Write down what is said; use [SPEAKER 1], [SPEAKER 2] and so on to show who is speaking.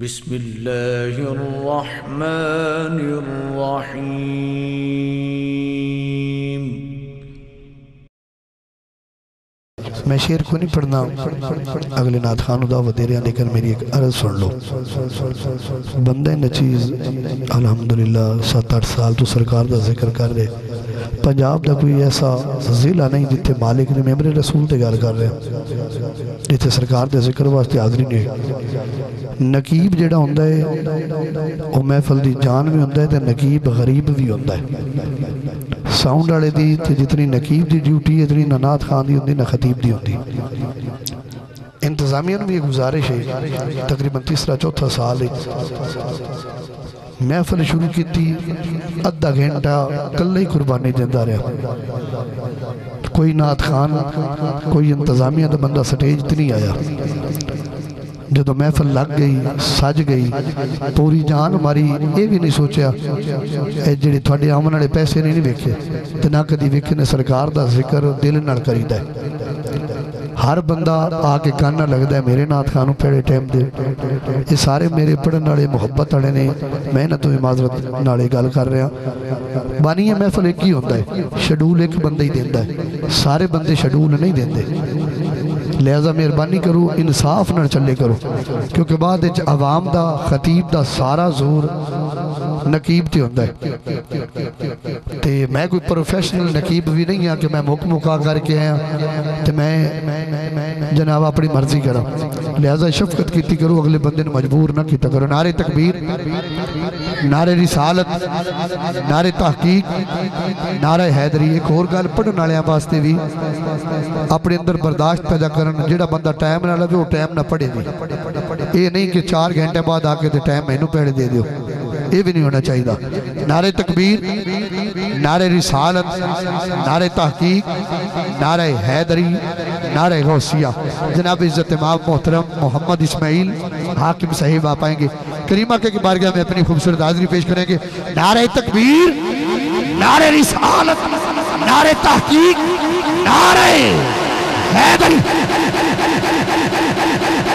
[SPEAKER 1] بسم اللہ الرحمن الرحیم۔
[SPEAKER 2] میں شعر کو نہیں پڑھنا، اگلے نعت خان دعوت دے رہے ہیں، لیکن میری ایک عرض سن لو۔ بندہ نچیز الحمدللہ 7-8 سال تو سرکار دا ذکر کر رہے، پنجاب دا کوئی ایسا ضلع نہیں جتے مالک نے ممبر رسول تے گال کر رہے ہیں، جتے سرکار دے ذکر واسطے حاضری نہیں۔ نقیب جڑا ہوندہ ہے وہ محفل دی جان بھی ہوندہ ہے تے نقیب غریب بھی ہوندہ ہے۔ ساؤنڈ آڑے دی تے جتنی نقیب دی ڈیوٹی ہے اتنی نہ نعت خان دی ہوندی نہ خطیب دی ہوندی۔ انتظامیہ نے بھی ایک گزارش ہے، تقریباً 3-4 سال ہے، محفل شروع کی تھی، ادھا گھنٹہ کلہ ہی قربانی دیندہ رہا، کوئی نعت خان کوئی انتظامیہ دا بندہ سٹیج تے نہیں آیا۔ جدو محفل لگ گئی سج گئی پوری جان ہماری یہ بھی نہیں سوچیا اے جڑے تھوڑے آمن والے پیسے نہیں ویکھے تے نہ کدی ویکھے نے سرکار دا ذکر دل نال کریدا ہے۔ ہر بندہ آ کے گانا لگدا ہے میرے نعت خانوں پیڑے ٹائم دے، یہ سارے میرے پڑھن والے محبت والے نے، میں نہ تو معذرت نالے گل کر رہا۔ بانی یہ محفل ایک ہی ہوتا ہے، شیڈول ایک بندہ ہی دیندا ہے، سارے بندے شیڈول نہیں دیندے، لہذا مہربانی کرو انصاف نہ چلے کرو، کیونکہ بعد عوام دا خطیب دا سارا زور نقیب تے ہوندہ ہے۔ تے میں کوئی پروفیشنل نقیب بھی نہیں ہاں کہ میں مکا کر کے آیا تے میں جناب اپنی مرضی کرا، لہذا شفقت کیتی کرو، اگلے بندے نے مجبور نہ کیتا کرو۔ نعرہ تکبیر، نعرہ رسالت، نعرہ تحقیق، نعرہ حیدری۔ ایک اور گل پڑھن والے واسطے بھی اپنے اندر برداشت پیدا کرن، جڑا بندہ ٹائم نہ لگے وہ ٹائم نہ پڑھے دی، یہ نہیں کہ 4 گھنٹے بعد آ کے ٹائم میں پڑھ دے دیو، یہ بھی نہیں ہونا چاہیے۔ نعرہ تکبیر، نعرہ رسالت، نعرہ تحقیق، نعرہ حیدری، نعرہ غوثیہ۔ جناب عزت امام محترم محمد اسماعیل حاکم صاحب آپ آئیں گے، کریمہ کے بارگاہ میں اپنی خوبصورت حاضری پیش کریں گے۔ نعرہ تکبیر، نعرہ رسالت، نعرہ تحقیق، نعرہ حیدری۔